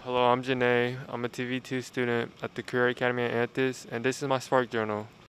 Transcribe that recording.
Hello, I'm Janae. I'm a TV2 student at the Career Academy at Anthus, and this is my Spark Journal.